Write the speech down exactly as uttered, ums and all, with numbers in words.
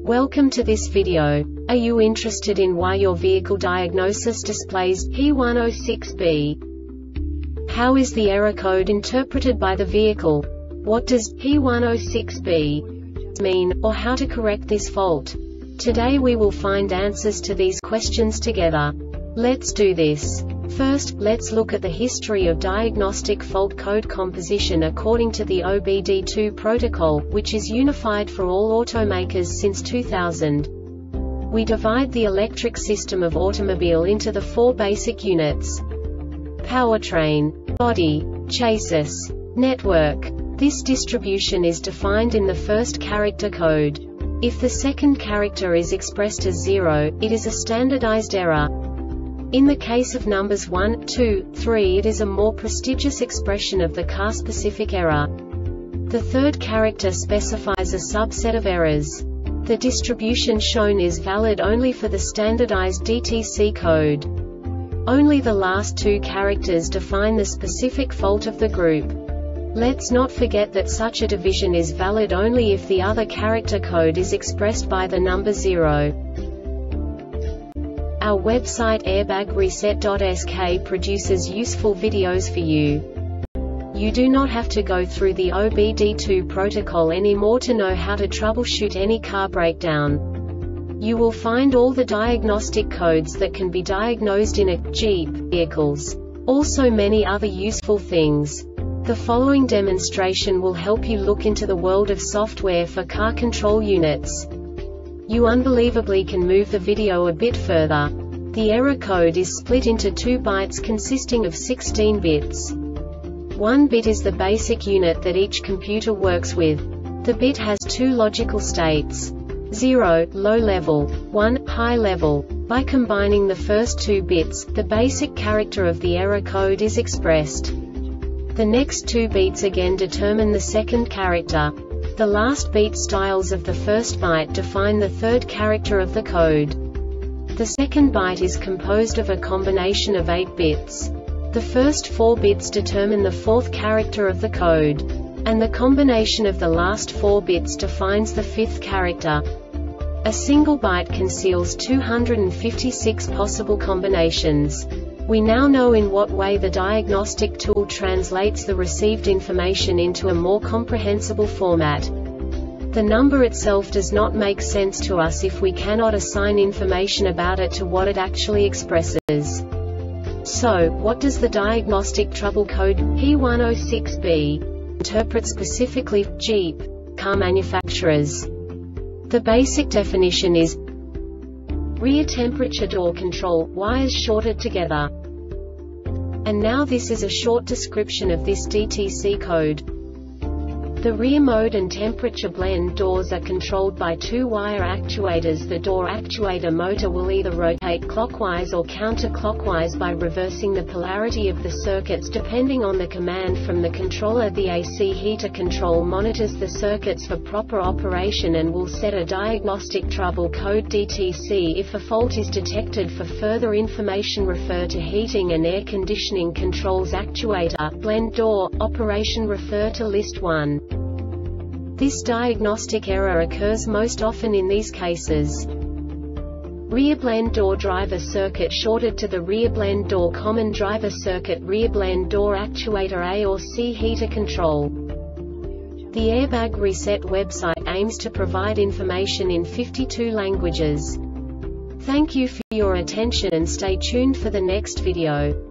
Welcome to this video. Are you interested in why your vehicle diagnosis displays P one oh six B? How is the error code interpreted by the vehicle? What does P one oh six B mean, or how to correct this fault? Today we will find answers to these questions together. Let's do this. First, let's look at the history of diagnostic fault code composition according to the O B D two protocol, which is unified for all automakers since two thousand. We divide the electric system of automobile into the four basic units: powertrain, body, chassis, network. This distribution is defined in the first character code. If the second character is expressed as zero, it is a standardized error. In the case of numbers one, two, three, it is a more prestigious expression of the car-specific error. The third character specifies a subset of errors. The distribution shown is valid only for the standardized D T C code. Only the last two characters define the specific fault of the group. Let's not forget that such a division is valid only if the other character code is expressed by the number zero. Our website airbag reset dot S K produces useful videos for you. You do not have to go through the O B D two protocol anymore to know how to troubleshoot any car breakdown. You will find all the diagnostic codes that can be diagnosed in a Jeep vehicles. Also many other useful things. The following demonstration will help you look into the world of software for car control units. You unbelievably can move the video a bit further. The error code is split into two bytes consisting of sixteen bits. One bit is the basic unit that each computer works with. The bit has two logical states: zero, low level, one, high level. By combining the first two bits, the basic character of the error code is expressed. The next two beats again determine the second character. The last beat styles of the first byte define the third character of the code. The second byte is composed of a combination of eight bits. The first four bits determine the fourth character of the code. And the combination of the last four bits defines the fifth character. A single byte conceals two hundred fifty-six possible combinations. We now know in what way the diagnostic tool translates the received information into a more comprehensible format. The number itself does not make sense to us if we cannot assign information about it to what it actually expresses. So, what does the diagnostic trouble code P one oh six B interpret specifically for Jeep car manufacturers? The basic definition is rear temperature door control, wires shorted together. And now this is a short description of this D T C code. The rear mode and temperature blend doors are controlled by two wire actuators. The door actuator motor will either rotate clockwise or counterclockwise by reversing the polarity of the circuits depending on the command from the controller. The A C heater control monitors the circuits for proper operation and will set a diagnostic trouble code D T C if a fault is detected. For further information refer to heating and air conditioning controls actuator, blend door, operation. Refer to list one. This diagnostic error occurs most often in these cases: rear blend door driver circuit shorted to the rear blend door common driver circuit, rear blend door actuator A or C heater control. The Airbag Reset website aims to provide information in fifty-two languages. Thank you for your attention and stay tuned for the next video.